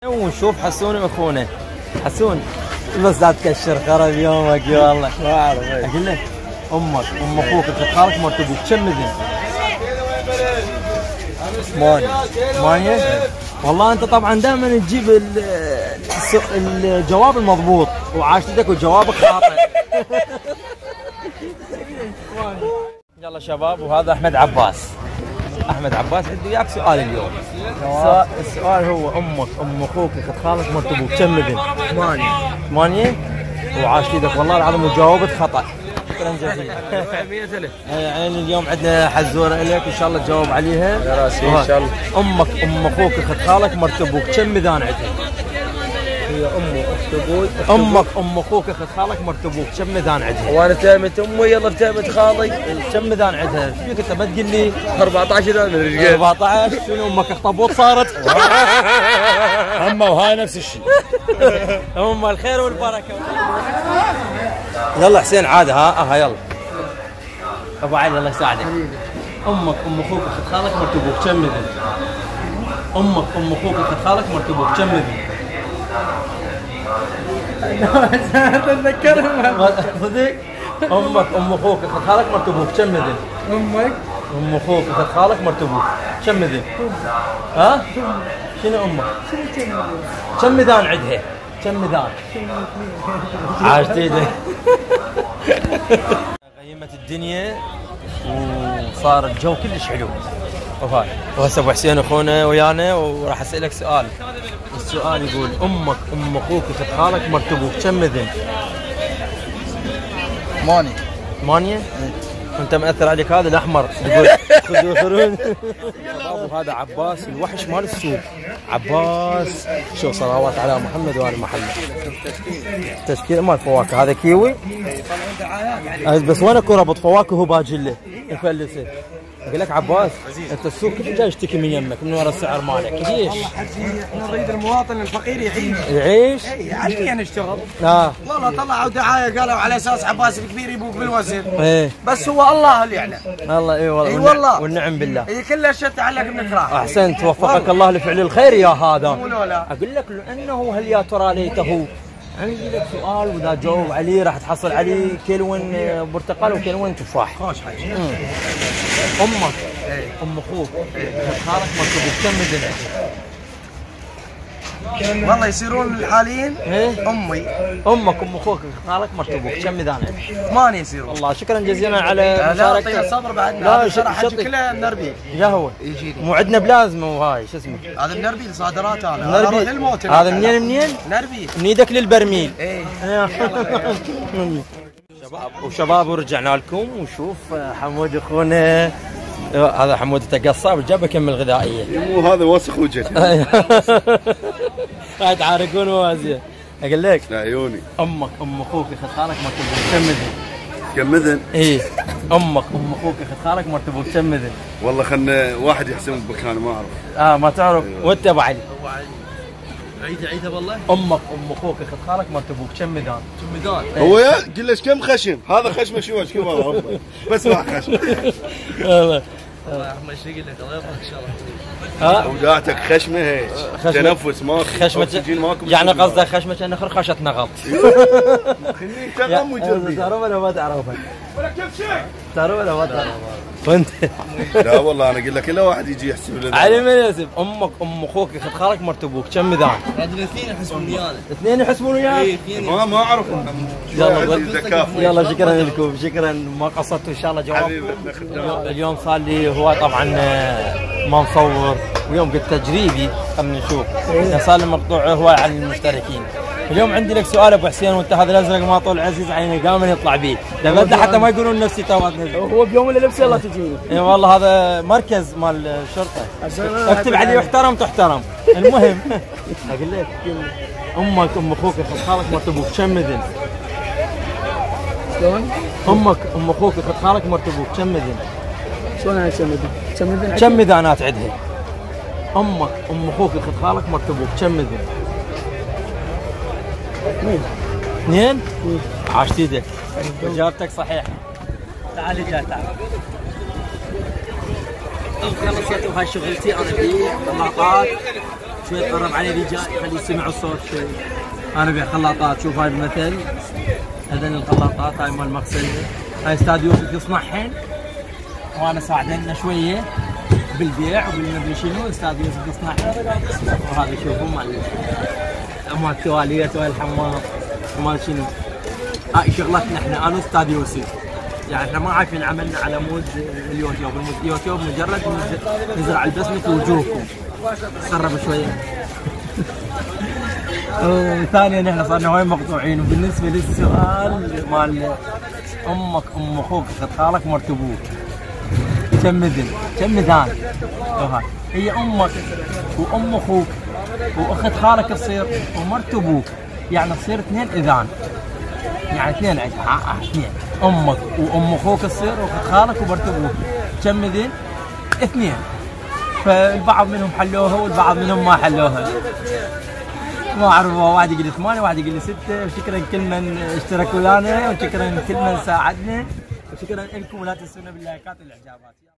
ونشوف حسون واخونا. حسون بس لا تكشر خرب يومك يا والله. ما اعرف اقول لك امك ام اخوك اخت خالك مرت ابوك كم اذن؟ 8. 8 والله انت طبعا دائما تجيب الجواب المضبوط وعاشتك وجوابك خاطئ. يلا شباب وهذا احمد عباس. احمد عباس عنده وياك سؤال اليوم. السؤال هو امك ام اخوك اخت خالك مرت ابوك كم اذن؟ 8. 8 وعاشت يدك والله العظيم وجاوبت خطا. شكرا جزيلا. يعني اليوم عندنا حزوره لك ان شاء الله تجاوب عليها. يا راسي ان شاء الله. امك ام اخوك اخت خالك مرت ابوك كم ميزان عندها؟ هي امي اخت ابوي. امك ام اخوك اخت خالك مرت ابوك كم ميزان عندها؟ وانا تهمت امي يلا تهمت خالي. كم ميزان عندها؟ ايش فيك انت ما تقول لي 14 انا رجال. 14 شنو امك اخطبوط صارت؟ اما وهاي نفس الشيء. ام الخير والبركه. يلا حسين عاد ها يلا. ابو علي الله يساعدك. امك ام اخوك اخت خالك مرت ابوك كم اذن؟ امك ام اخوك اخت خالك مرت ابوك كم اذن؟ اتذكرها صدق. امك ام اخوك اخت خالك مرت ابوك كم اذن؟ امك ام اخوك اخت خالك مرت ابوك كم اذن؟ ها؟ شنو امك؟ كم ميزان عندها؟ كم ميزان؟ عاشت ايدك. غيمت الدنيا وصار الجو كلش حلو. وهاي وهسه ابو حسين اخونا ويانا وراح اسالك سؤال. السؤال يقول امك ام اخوك اخت خالك مرت ابوك كم اذن؟ 8. 8 انت مأثر عليك هذا الاحمر يقول خذوا خذون. هذا عباس الوحش مال السوق. عباس شو صلوات على محمد وال محمد. تشكيل مال فواكه هذا كيوي. بس وين اكو ربط فواكه وباجله مفلسه. اقول لك عباس انت السوق كله جاي يشتكي من يمك من ورا السعر مالك ليش؟ احنا نريد المواطن الفقير يعيش. يعيش؟ اي عليا نشتغل. والله طلعوا دعايه قالوا على اساس عباس الكبير يبوق بالوزن. ايه بس هو الله اللي يعلم. الله اي والله. اي والله والنعم بالله. اي كلها شت تعلق بنكراه. احسنت وفقك الله لفعل الخير يا هذا. لا. اقول لك لانه هل يا ترى ليته. عندي لك سؤال واذا جاوب عليه راح تحصل عليه كيلوين برتقال وكيلوين تفاح. خوش حاجه. امك ام اخوك خالك مرتبط كم اذن؟ والله يصيرون الحاليين. امي امك ام اخوك خالك مرتبط كم اذن؟ 8 يصيرون. والله شكرا جزيلا على مشاركتك. لا الصبر بعد. لا شطي كله النربيل. يا هو مو عندنا بلازمه وهاي شو اسمه. هذا النربيل صادرات. هذا للموت. هذا منين؟ نربيل من ايدك للبرميل. ايه. وشباب ورجعنا لكم وشوف حمود اخونا. هذا حمود قصاب جاب كم الغذائيه. مو هذا وسخ وجهه. قاعد تعاركون موازيه. اقول لك لعيوني. امك ام اخوك اخت خالك مرتبط كم اذن؟ كم اذن؟ ايه امك ام اخوك اخت خالك مرتبط كم اذن؟ والله خلنا واحد يحسن بمكان ما اعرف. ما تعرف. وانت ابو علي؟ ابو علي عيدها والله. امك ام اخوك اخت خالك مرتبط كم ميزان؟ كم ميزان؟ هو يا قل ايش كم خشم؟ هذا خشمه شو ايش كبر بس ما خشم. والله يا احمد ايش يقول لك الله يرضى ان شاء الله. وداتك خشمه هيك تنفس ماكو خشمه يعني قصدك خشمه كأنه خرخشه نغط. خليني تغم وجهي. تعرف ولا ما تعرفها؟ ولا كيف شيء تعرف ولا ما تعرفها؟ وانت لا والله انا اقول لك الا واحد يجي يحسب لنا. علي من يحسب. امك ام اخوك اخت خالك مرتبوك كم ميزان؟ عندنا اثنين يحسبون ويانا. اثنين يحسبون وياك؟ ما اعرف. يلا شكرا لكم شكرا ما قصرتوا ان شاء الله جوابكم. اليوم صار لي هو طبعا ما نصور ويوم قلت تجريبي خلينا نشوف. صار لي مقطوع هواي على المشتركين. اليوم عندي لك سؤال ابو حسين وانت هذا الازرق ما طول عزيز عيني دائما يطلع بيه. لابد حتى ما يقولون نفسي توات نزل. هو بيوم اللي لبسه يلا تجيني. اي والله هذا مركز مال الشرطه. اكتب عليه احترم تحترم. المهم اقول لك امك ام اخوك اخت خالك مرتبوك كم اذن؟ شلون؟ امك ام اخوك اخت خالك مرتبوك كم اذن؟ شلون يعني كم اذن؟ كم ميزانات عندها؟ امك ام اخوك اخت خالك مرتبوك كم اذن؟ 2. عاشت يدك. اجابتك صحيحه. تعالي جاي تعال. خلصت وهاي شغلتي انا بيه طلاقات شوي تقرب عليه رجال خليه يسمع الصوت شوي. انا ابيع خلاطات. شوف هاي المثل، هذين الخلاطات هاي مال مغسله. هاي استاذ يوسف يصنعهن وانا ساعدنا شويه بالبيع وبالمدري شنو. استاذ يوسف يصنعهن. وهذا شوفوا مال التواليت والحمام ومال شنو. هاي شغلتنا احنا انا استاذ يوسف. يعني احنا ما عارفين عملنا على مود اليوتيوب. اليوتيوب مجرد نزرع البسمه في وجوهكم. قرب شويه. وثانيا احنا صرنا وين مقطوعين. وبالنسبه للسؤال مال امك ام اخوك اخت خالك مرت ابوك كم اذن كم اذان؟ هي امك وام اخوك واخت خالك تصير ومرت ابوك، يعني تصير 2 اذان. يعني 2 عندها 2 امك وام اخوك تصير واخت خالك ومرت ابوك كم اذن؟ 2. فالبعض منهم حلوها والبعض منهم ما حلوها. ما اعرف، واحد يقول 8 واحد يقول 6. وشكرا كل من اشترك ويانا وشكرا كل من ساعدنا وشكرا لكم ولا تنسونا باللايكات والاعجابات.